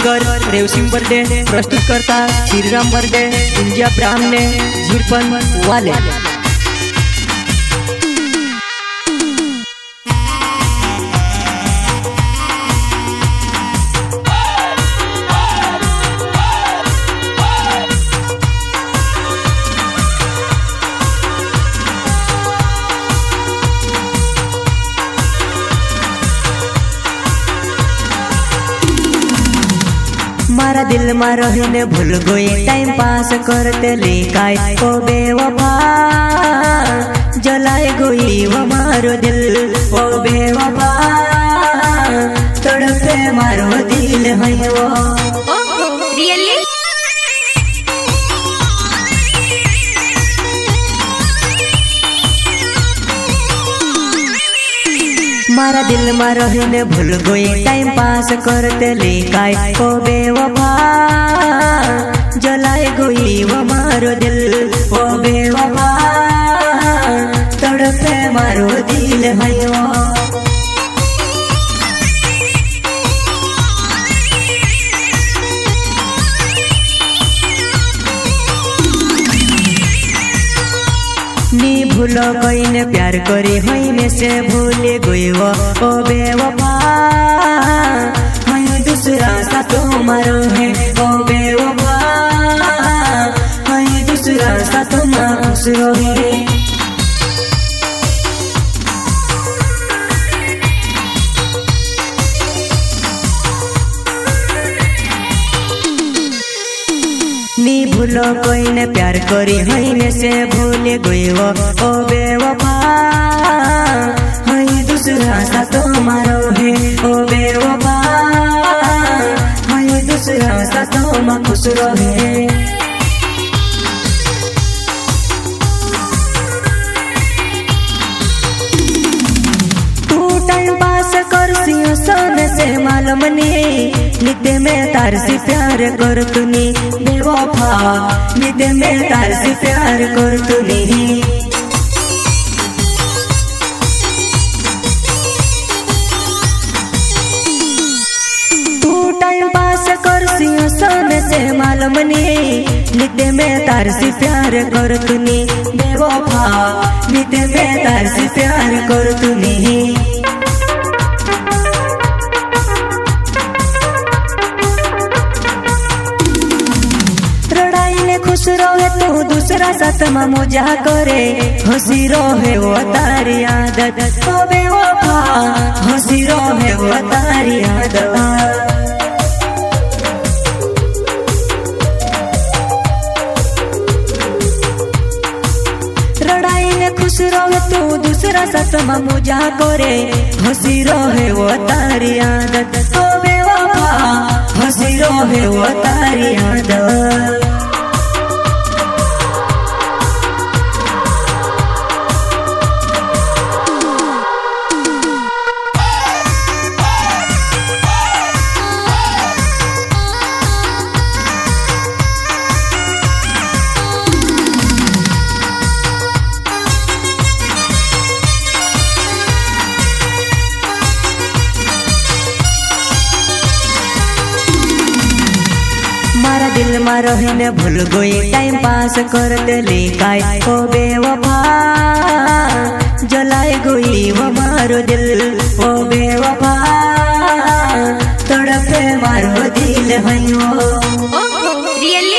Singer रेवसिंग birthday प्रस्तुत करता Shriram birthday India ब्राह्मणे झिरपन वाले। मारा दिल मारो ने भूल गई टाइम पास करते लेकाय ओ बेवफा जलाए गई वो मारो दिल ओ बेवफा तड़पे मारो दिल है वो। रियली मारा दिल मारो ने भूल गई टाइम पास करते लेकाय ओ बेवफा जलाए गई वो मारो दिल ओ बेवफा तड़पे मारो दिल है वो। नी भूलो कोई ने प्यार करी हई में से भूले गई वो ओ बेवफा हई दूसरा सा तुम्हारो है ओ बेवफा हई दूसरा सा तुम्हारा दूसरो है। नी भूलो कोई ने प्यार करी हई में से भूले गई वो ओ बेवफा हई दूसरा सा तुम्हारो है ओ बेवफा हई दूसरा सा तुम खुश रहे। टाइम पास कर सोने से मालूम नहीं नित्य में तार से प्यार कर तुनी बेवफा नित्य में तार से प्यार कर तुनी। तू टाइम पास कर सोने से मालूम नहीं नित्य में तार से प्यार कर तुनी बेवफा नित्य में तार से प्यार कर तुनी। खुश रहे तो दूसरा साथ में मजा करे हंसी रहे वो तारी आदत ओ बेवफा हंसी रहे वो तारी आदत। लड़ाई में खुश रहे तो दूसरा साथ में मजा करे हंसी रहे वो तारी आदत ओ बेवफा हंसी रहे वो तारी आदत। दिल मारो ने भूल गई टाइम पास करते लेकाय ओ बेवफा जलाए गई वो मारो दिल ओ बेवफा तड़पे मारो दिल है वो। रियली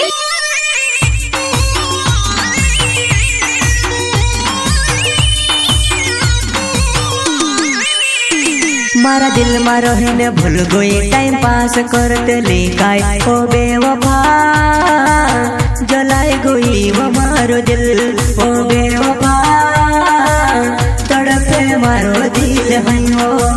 मारा दिल मारो ने भूल गई टाइम पास करते लेकाय ओ बेवफा जलाए गई वो मारो दिल ओ बेवफा तड़पे मारो दिल है वो।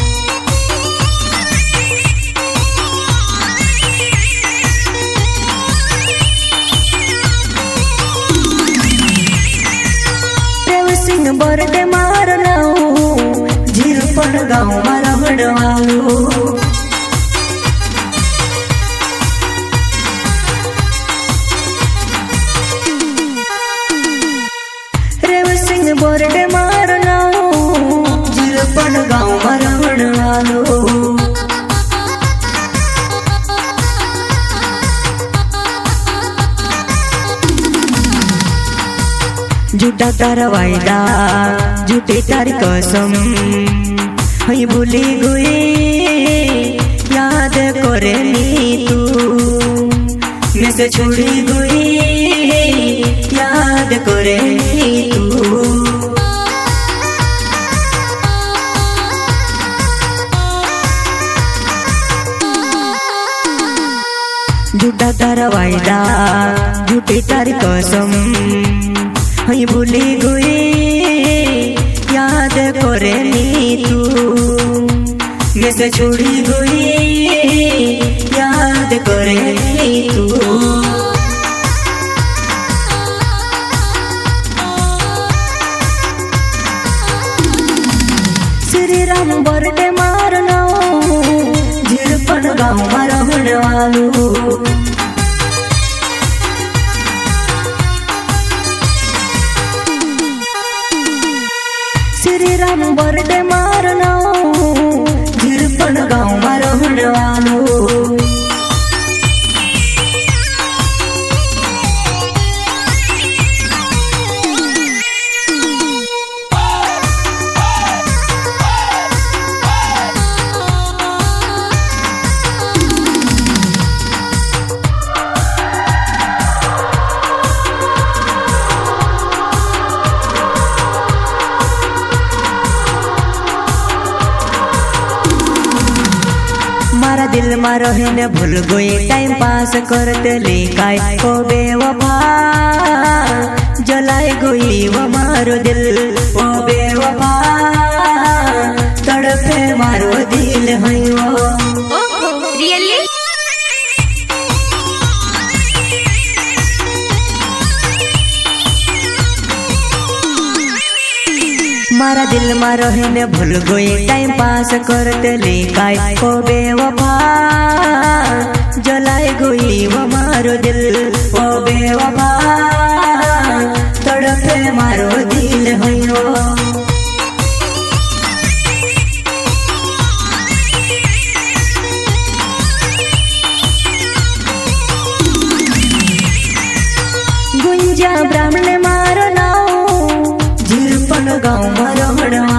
रेवसिंग बर्डे मारना झिरपन गाँव मारा बड़वालो। रेवसिंग बर्डे मारना झिरपन गाँव मारा बड़वालो। झूठा तारा वायदा झूठी तारी कसम हई भूली गई याद करे नी तू मैं से छोड़ी गई याद करे नी तू झूठा तारा वायदा झूठी तारी कसम हई भूली गई याद करे नी तू मैं से छोड़ी गई याद करे नी तू श्री राम बर्थडे मारना झिरपन गाँव में रहने वालू श्री राम बर्थडे मारना झिरपन गाँव में रहने वालू मारा दिल में रहे ने भूल गई टाइम पास करते लेकाय ओ बेवफा जलाए गई वो मारो दिल ओ बेवफा तड़पे मारो दिल है वो रियली मारा दिल में रहे ने भूल गई टाइम पास करते लेकाय ओ बेवफा जलाए गई वो मारो दिल ओ बेवफा तड़पे मारो दिल है वो गुंजा ब्राह्मण मारो नाव झिरपन गाँव में रहने